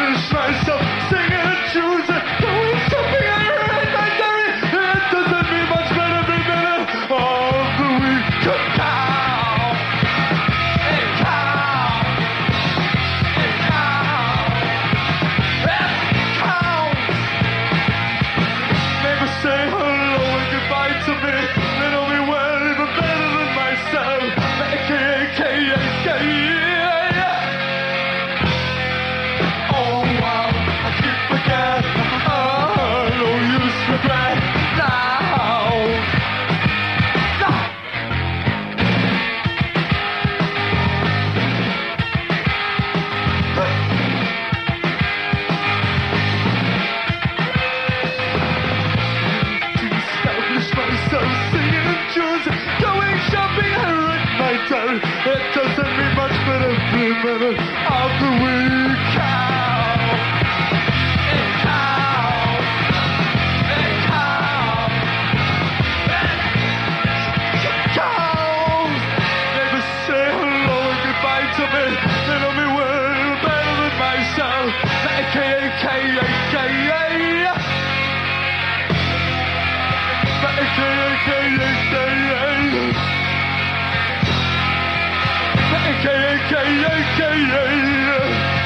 establish myself, singing and choosing, doing something I read my diary. It doesn't mean much, but every minute of the week could count. It counts. It counts. It counts. Neighbors say hello and goodbye to me. They know me well, even better than myself. Oh wow, I keep forgetting. Oh, no use regret now. To establish myself, singing and choosing, going shopping, I write my diary. It doesn't mean much, but every minute of the week counts. It counts. It counts. It counts. Neighbors say hello and goodbye to me. They know me well, better than myself. AKA